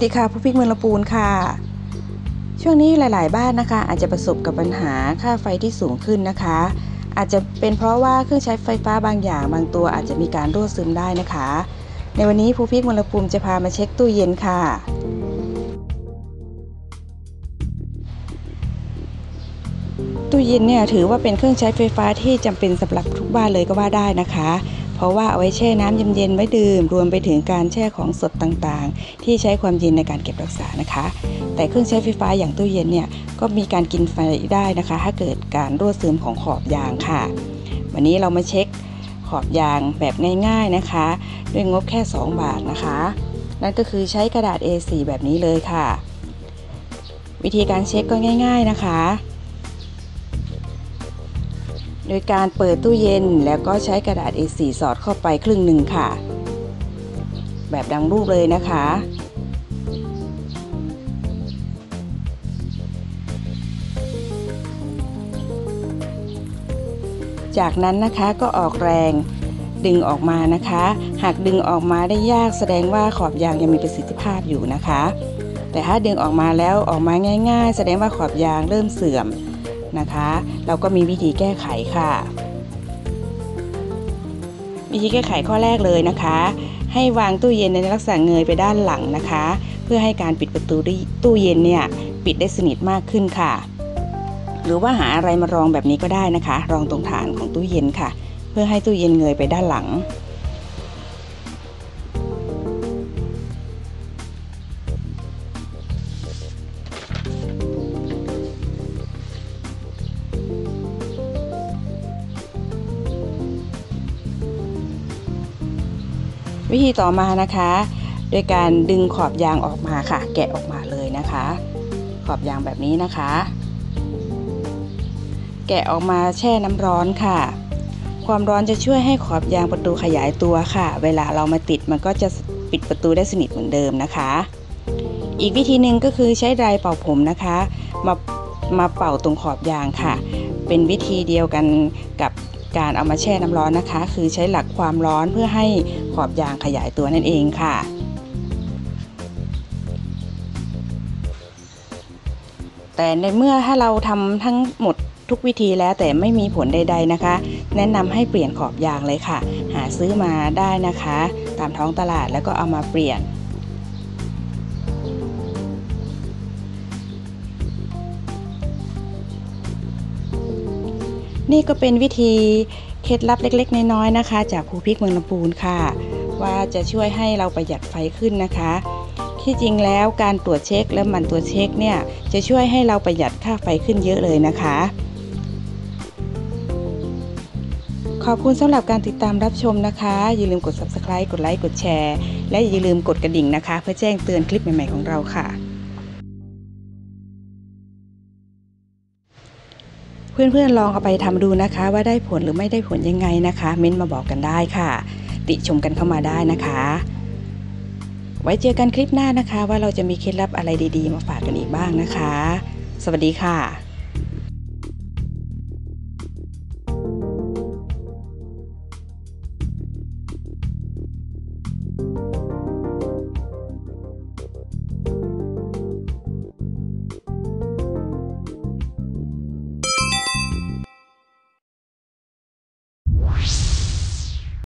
ดีค่ะผู้พิกเมืองลำพูนค่ะช่วงนี้หลายๆบ้านนะคะอาจจะประสบกับปัญหาค่าไฟที่สูงขึ้นนะคะอาจจะเป็นเพราะว่าเครื่องใช้ไฟฟ้าบางอย่างบางตัวอาจจะมีการรั่วซึมได้นะคะในวันนี้ผู้พิกเมืองลำพูนจะพามาเช็คตู้เย็นค่ะตู้เย็นเนี่ยถือว่าเป็นเครื่องใช้ไฟฟ้าที่จำเป็นสำหรับทุกบ้านเลยก็ว่าได้นะคะเพราะว่าเอาไว้แช่น้ำเย็นๆไว้ดื่มรวมไปถึงการแช่ของสดต่างๆที่ใช้ความเย็นในการเก็บรักษานะคะแต่เครื่องใช้ไฟฟ้าอย่างตู้เย็นเนี่ยก็มีการกินไฟได้นะคะถ้าเกิดการรั่วซึมของขอบยางค่ะวันนี้เรามาเช็คขอบยางแบบง่ายๆนะคะด้วยงบแค่2 บาทนะคะนั่นก็คือใช้กระดาษ A4 แบบนี้เลยค่ะวิธีการเช็คก็ง่ายๆนะคะโดยการเปิดตู้เย็นแล้วก็ใช้กระดาษ A4 สอดเข้าไปครึ่งหนึ่งค่ะแบบดังรูปเลยนะคะจากนั้นนะคะก็ออกแรงดึงออกมานะคะหากดึงออกมาได้ยากแสดงว่าขอบยางยังมีประสิทธิภาพอยู่นะคะแต่ถ้าดึงออกมาแล้วออกมาง่ายๆแสดงว่าขอบยางเริ่มเสื่อมนะคะเราก็มีวิธีแก้ไขค่ะวิธีแก้ไขข้อแรกเลยนะคะให้วางตู้เย็นในลักษณะเงยไปด้านหลังนะคะเพื่อให้การปิดประตูตู้เย็นเนี่ยปิดได้สนิทมากขึ้นค่ะหรือว่าหาอะไรมารองแบบนี้ก็ได้นะคะรองตรงฐานของตู้เย็นค่ะเพื่อให้ตู้เย็นเงยไปด้านหลังวิธีต่อมานะคะโดยการดึงขอบยางออกมาค่ะแกะออกมาเลยนะคะขอบยางแบบนี้นะคะแกะออกมาแช่น้ำร้อนค่ะความร้อนจะช่วยให้ขอบยางประตูขยายตัวค่ะเวลาเรามาติดมันก็จะปิดประตูได้สนิทเหมือนเดิมนะคะอีกวิธีหนึ่งก็คือใช้ไดร์เป่าผมนะคะมาเป่าตรงขอบยางค่ะเป็นวิธีเดียวกันกับการเอามาแช่น้ำร้อนนะคะคือใช้หลักความร้อนเพื่อให้ขอบยางขยายตัวนั่นเองค่ะแต่ในเมื่อถ้าเราทำทั้งหมดทุกวิธีแล้วแต่ไม่มีผลใดๆนะคะแนะนำให้เปลี่ยนขอบยางเลยค่ะหาซื้อมาได้นะคะตามท้องตลาดแล้วก็เอามาเปลี่ยนนี่ก็เป็นวิธีเคล็ดลับเล็กๆน้อยๆนะคะจากภูพิกเมืองลำพูนค่ะว่าจะช่วยให้เราประหยัดไฟขึ้นนะคะที่จริงแล้วการตรวจเช็คและหมั่นตรวจเช็คเนี่ยจะช่วยให้เราประหยัดค่าไฟขึ้นเยอะเลยนะคะขอบคุณสำหรับการติดตามรับชมนะคะอย่าลืมกด Subscribe กดไลค์กดแชร์และอย่าลืมกดกระดิ่งนะคะเพื่อแจ้งเตือนคลิปใหม่ๆของเราค่ะเพื่อนๆลองเอาไปทำดูนะคะว่าได้ผลหรือไม่ได้ผลยังไงนะคะเม้นต์มาบอกกันได้ค่ะติชมกันเข้ามาได้นะคะไว้เจอกันคลิปหน้านะคะว่าเราจะมีเคล็ดลับอะไรดีๆมาฝากกันอีกบ้างนะคะสวัสดีค่ะ